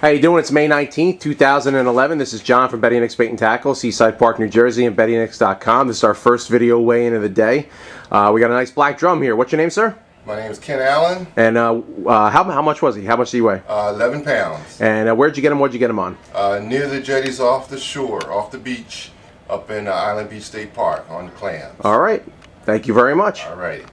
How you doing? It's May 19th, 2011. This is John from Betty Nick's Bait and Tackle, Seaside Park, New Jersey, and BettyNicks.com. This is our first video weigh-in of the day. We got a nice black drum here. What's your name, sir? My name is Ken Allen. And how much was he? How much did he weigh? 11 pounds. And where'd you get him? What'd you get him on? Near the jetties off the shore, off the beach, up in Island Beach State Park on Clams. All right. Thank you very much. All righty.